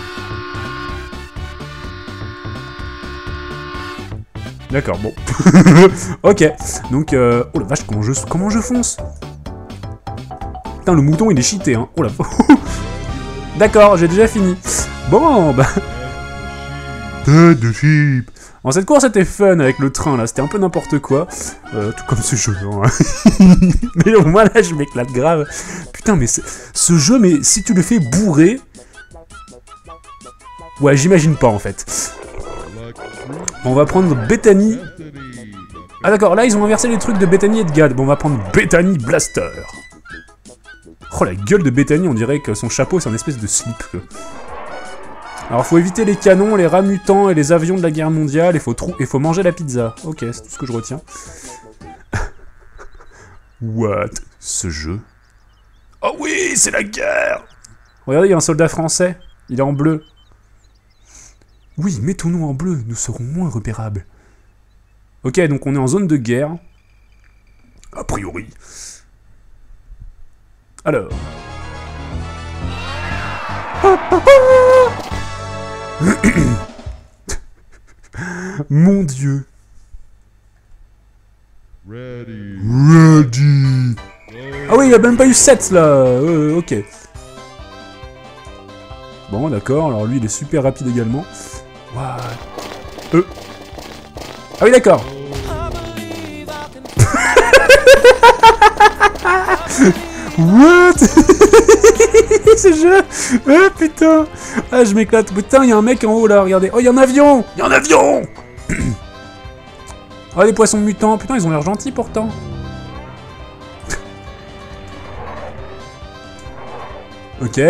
D'accord, bon. Ok. Donc, euh... oh la vache, comment je, comment je fonce? Putain, le mouton, il est cheaté, hein. Oh la... D'accord, j'ai déjà fini. Bon, bah... Tête de sheep. Bon, cette course était fun avec le train, là. C'était un peu n'importe quoi. Euh, tout comme ce jeu, hein. Mais au moins, là, je m'éclate grave. Putain, mais ce jeu, mais si tu le fais bourrer... Ouais, j'imagine pas, en fait. Bon, on va prendre Bethany. Ah d'accord, là, ils ont inversé les trucs de Bethany et de Gad. Bon, on va prendre Bethany Blaster. Oh, la gueule de Bethany, on dirait que son chapeau, c'est un espèce de slip. Quoi. Alors, faut éviter les canons, les rats mutants et les avions de la guerre mondiale. Et faut, trou et faut manger la pizza. Ok, c'est tout ce que je retiens. What? Ce jeu? Oh oui, c'est la guerre! Regardez, il y a un soldat français. Il est en bleu. Oui, mettons-nous en bleu, nous serons moins repérables. Ok, donc on est en zone de guerre. A priori. Alors. Mon Dieu. Ready. Ready. Ah oui, il a même pas eu sept là. Euh, ok. Bon, d'accord, alors lui il est super rapide également. What? Euh. Ah oui, d'accord. What? Ce jeu. Ah putain. Ah, je m'éclate. Putain, il y a un mec en haut là, regardez. Oh, il y a un avion. Il y a un avion. Oh, les poissons mutants. Putain, ils ont l'air gentils pourtant. Ok.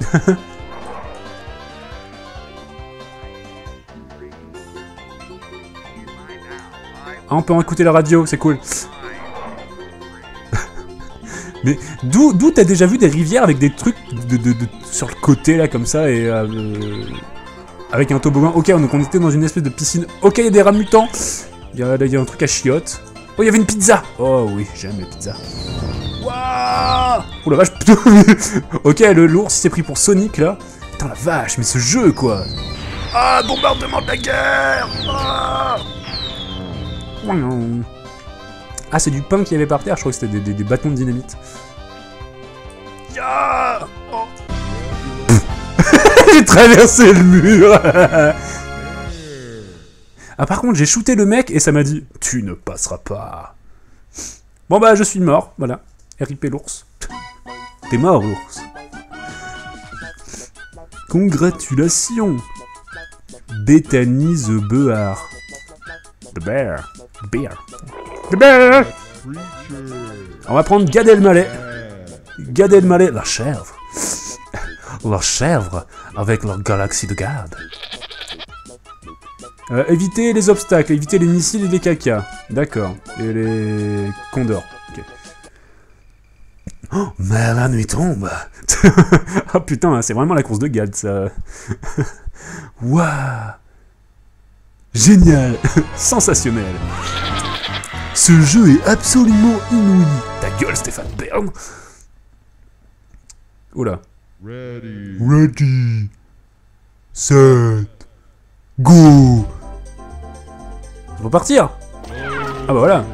Ah, on peut écouter la radio, c'est cool. Mais d'où d'où t'as déjà vu des rivières avec des trucs de, de, de, sur le côté là comme ça et euh, avec un toboggan. Ok, donc on était dans une espèce de piscine. Ok, il y a des rats mutants. Il y a, il y a un truc à chiottes. Oh, il y avait une pizza. Oh oui, j'aime les pizzas. Waouh! Oh la vache, putain. Ok, le l'ours s'est pris pour Sonic là. Putain la vache, mais ce jeu quoi. Ah, bombardement de la guerre. Ah, ah c'est du pain qu'il y avait par terre, je crois que c'était des, des, des bâtons de dynamite. Ya oh. J'ai traversé le mur. Ah Ah par contre j'ai shooté le mec et ça m'a dit tu ne passeras pas. Bon bah je suis mort, voilà. R I P l'ours. T'es mort l'ours. Congratulations. Bethany the Bear. The Bear. The Bear. The Bear. Creature. On va prendre Gad Elmaleh. Bad. Gad Elmaleh, la chèvre. La chèvre avec leur galaxie de Gad. Euh, éviter les obstacles, éviter les missiles et les cacas. D'accord. Et les condors. Ok. Oh, mais la nuit tombe. Ah putain, c'est vraiment la course de Gad, ça. Waouh. Génial. Sensationnel. Ce jeu est absolument inouï. Ta gueule, Stéphane Bern. Oula. Ready. Ready, set, go. On va partir. Ah bah voilà.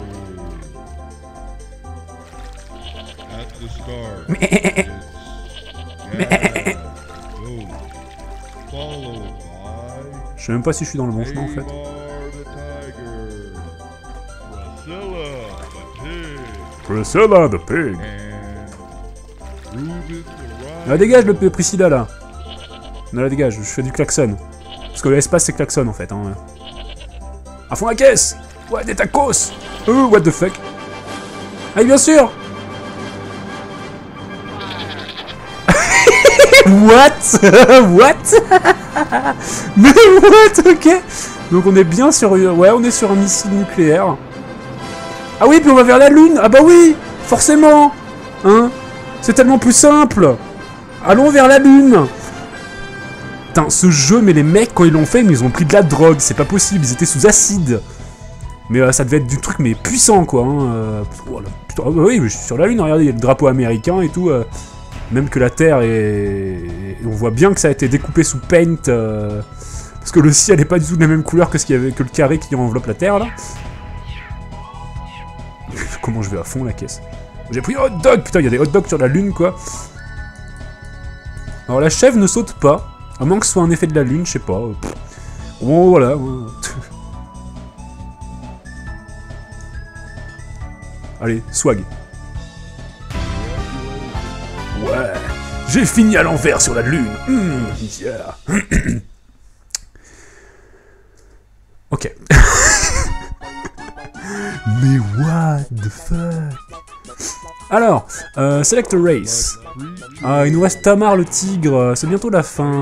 At the start. It's Gad. Go. Followed by Je sais même pas si je suis dans le bon chemin en fait. Tamar the tiger. Priscilla the pig. Priscilla the pig. And Reuben the Ah, dégage le P- Priscilla là. Non, là dégage, je fais du klaxon. Parce que l'espace c'est klaxon en fait. Hein. À fond la caisse. Ouais, des tacos. Euh, what the fuck. Ah, bien sûr. What? What? Mais what? Ok. Donc on est bien sur... Ouais, on est sur un missile nucléaire. Ah oui, puis on va vers la Lune. Ah bah oui, forcément. Hein? C'est tellement plus simple. Allons vers la Lune. Putain, ce jeu, mais les mecs, quand ils l'ont fait, mais ils ont pris de la drogue. C'est pas possible, ils étaient sous acide. Mais euh, ça devait être du truc, mais puissant, quoi. Hein. Euh, oh, là, putain, ah bah oui, je suis sur la Lune, regardez, il y a le drapeau américain et tout. Euh, même que la Terre est... On voit bien que ça a été découpé sous paint. Euh, parce que le ciel est pas du tout de la même couleur que, ce qu'il y avait, que le carré qui enveloppe la Terre, là. Comment je vais à fond, la caisse. J'ai pris hot dog, putain, il y a des hot dogs sur la Lune, quoi. Alors la chèvre ne saute pas, à moins que ce soit un effet de la Lune, je sais pas. Pff. Bon, voilà. Allez, swag. Ouais, j'ai fini à l'envers sur la Lune. Mmh, yeah. Ok. Mais what the fuck? Alors, euh, select a race. Ah, il nous reste Tamar le tigre, c'est bientôt la fin.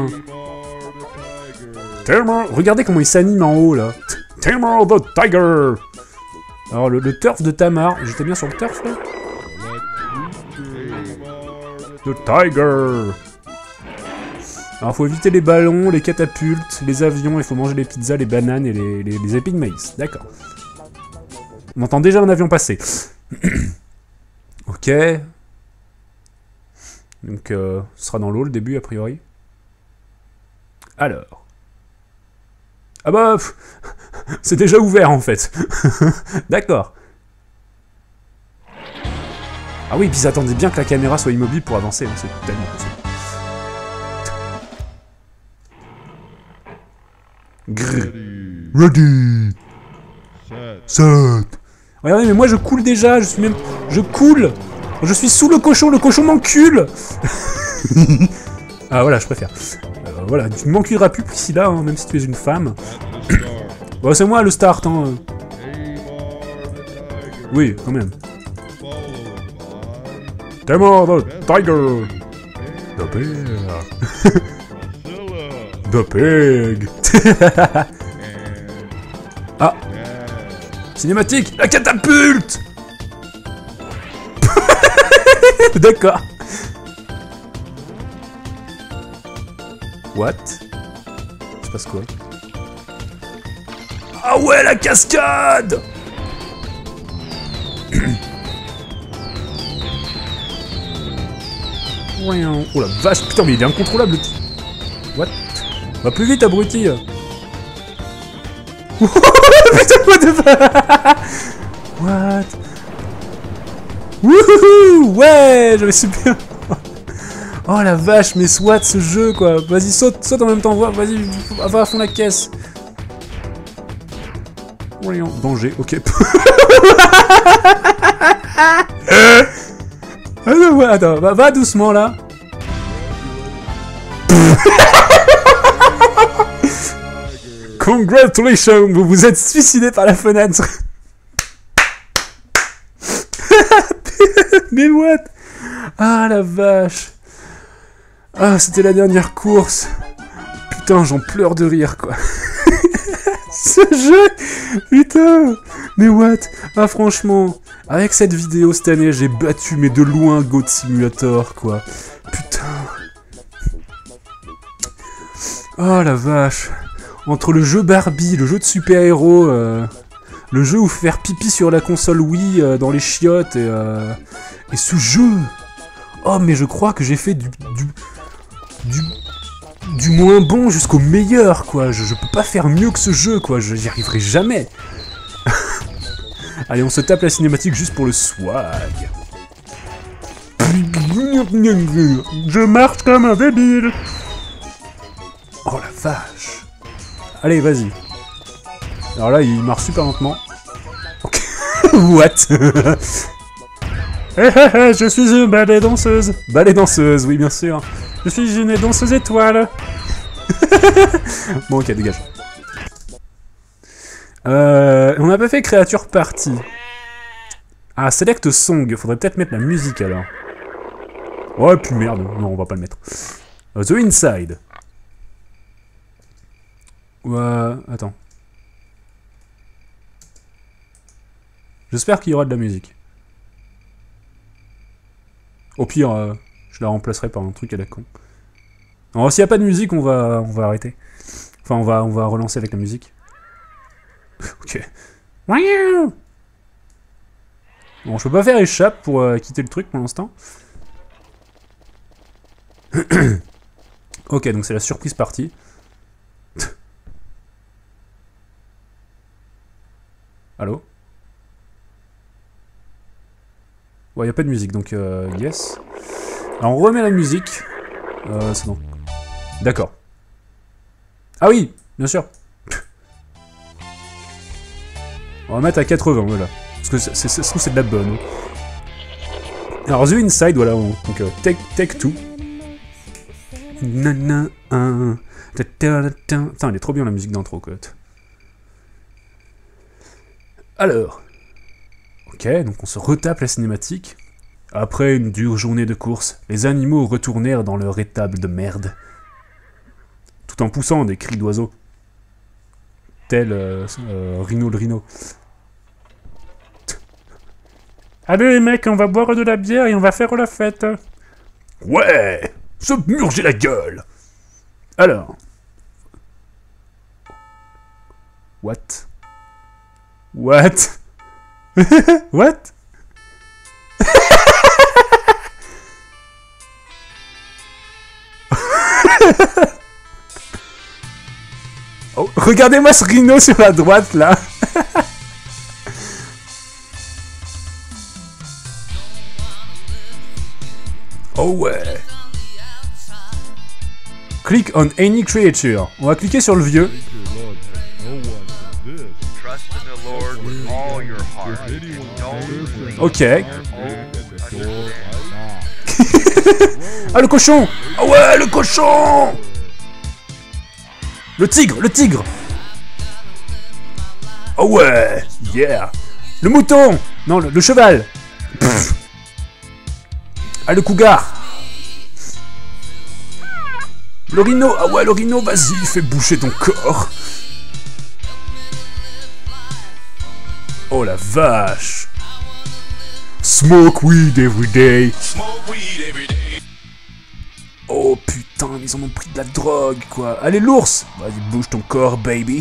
Tamar, regardez comment il s'anime en haut là. Tamar the tiger. Alors le, le turf de Tamar, j'étais bien sur le turf là. The tiger. Alors faut éviter les ballons, les catapultes, les avions, il faut manger les pizzas, les bananes et les, les, les épis de maïs. D'accord. On entend déjà un avion passer. Ok. Donc, euh, ce sera dans l'eau le début, a priori. Alors. Ah bah, pff, c'est déjà ouvert en fait. D'accord. Ah oui, puis ils attendaient bien que la caméra soit immobile pour avancer. Hein, c'est tellement possible. Grrr. Ready, Set. set, Regardez, mais moi je coule déjà, je suis même... Je coule. Je suis sous le cochon, le cochon m'encule. Ah voilà, je préfère. Euh, voilà, tu ne m'enculeras plus Priscilla, hein, même si tu es une femme. At the start. Bon, c'est moi le start, hein. Tamar the tiger. Oui, quand même. Followed by Tamar the tiger, the bear, Priscilla. the pig. And Ah, Gad. cinématique, la catapulte. D'accord. What? Il se passe quoi? Ah ouais, la cascade. Oh la vache, putain, mais il est incontrôlable le type. What? Va plus vite, abruti. Putain, what the fuck? What? Wouhou! Ouais, j'avais super... Oh la vache, mais soit ce jeu quoi. Vas-y, saute, saute en même temps, va- vas-y, va à fond la caisse. Danger, ok. Ah non, ouais, attends, va, va doucement là. Congratulations, vous vous êtes suicidé par la fenêtre. Mais what? Ah la vache. Ah, c'était la dernière course. Putain, j'en pleure de rire, quoi. Ce jeu, putain. Mais what? Ah, franchement, avec cette vidéo cette année, j'ai battu, mais de loin, Goat Simulator, quoi. Putain. Oh la vache. Entre le jeu Barbie, le jeu de super-héros, euh, le jeu où faire pipi sur la console Wii euh, dans les chiottes, et, euh, et ce jeu. Oh, mais je crois que j'ai fait du... du... du... du moins bon jusqu'au meilleur, quoi. Je, je peux pas faire mieux que ce jeu, quoi. Je n'y arriverai jamais. Allez, on se tape la cinématique juste pour le swag. Je marche comme un débile. Oh la vache. Allez, vas-y. Alors là, il marche super lentement. Ok. What? Hé hé hé, je suis une ballet danseuse. Ballet danseuse, oui, bien sûr. Je suis une danseuse étoile. Bon, ok, dégage. Euh, on n'a pas fait créature party. Ah, select song. Faudrait peut-être mettre la musique alors. Oh, puis merde. Non, on va pas le mettre. Uh, the Inside. Euh, attends. J'espère qu'il y aura de la musique. Au pire, euh, je la remplacerai par un truc à la con. Alors, s'il n'y a pas de musique, on va, on va arrêter. Enfin, on va, on va relancer avec la musique. Ok. Bon, je peux pas faire échappe pour euh, quitter le truc pour l'instant. Ok, donc c'est la surprise partie. Allô? Ouais, y a pas de musique, donc euh, yes. Alors on remet la musique. Euh, c'est bon. D'accord. Ah oui, bien sûr. On va mettre à quatre-vingts, voilà. Parce que c'est, c'est, c'est de la bonne. Alors The Inside, voilà, on, donc euh, take, take two. Nana, un. Putain, elle est trop bien la musique d'intro, quoi. Alors. Ok, donc on se retape la cinématique. Après une dure journée de course, les animaux retournèrent dans leur étable de merde. Tout en poussant des cris d'oiseaux. Tel euh, euh, Rhino le Rhino. Allez les mecs, on va boire de la bière et on va faire la fête. Ouais, se murger la gueule. Alors. What? What? What? Oh, regardez-moi ce rhino sur la droite là. Oh ouais. Click on any creature. On va cliquer sur le vieux. Trust in the Lord with all your heart. Don't lean Ok. on your own understanding. Ah le cochon. Ah ouais, le cochon. Le tigre, le tigre. Oh ouais, yeah. Le mouton. Non, le, le cheval. Pff. Ah le cougar. Le rhino. Ah ouais, le rhino, vas-y, fais bouger ton corps. Oh la vache. Smoke weed every day. Smoke weed every day. Oh putain, ils en ont pris de la drogue, quoi. Allez, l'ours. Vas-y, bouge ton corps, baby.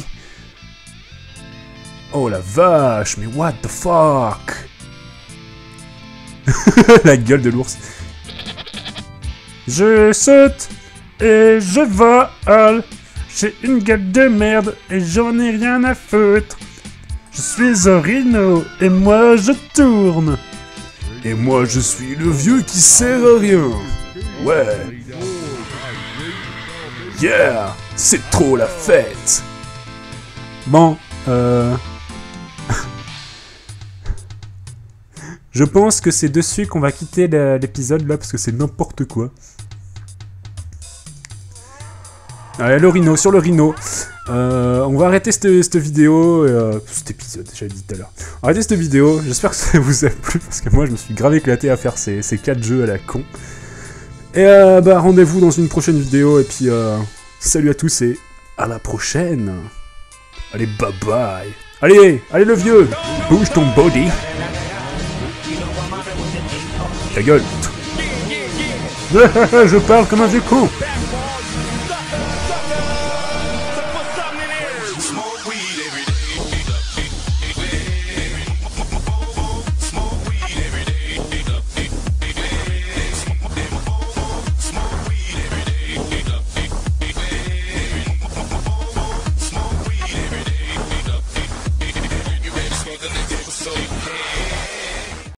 Oh la vache, mais what the fuck. La gueule de l'ours. Je saute et je vole. J'ai une gueule de merde et j'en ai rien à foutre. Je suis un rhino et moi je tourne. Et moi je suis le vieux qui sert à rien. Ouais. Yeah, c'est trop la fête. Bon, euh... Je pense que c'est dessus qu'on va quitter l'épisode là parce que c'est n'importe quoi. Allez, le rhino, sur le rhino. Euh, on va arrêter cette, cette vidéo, euh, cet épisode, j'avais dit tout à l'heure. Arrêtez cette vidéo, j'espère que ça vous a plu parce que moi je me suis grave éclaté à faire ces, ces quatre jeux à la con. Et euh, bah rendez-vous dans une prochaine vidéo et puis euh, salut à tous et à la prochaine. Allez, bye bye. Allez, allez le vieux, bouge ton body. Ta gueule. Je parle comme un vieux con.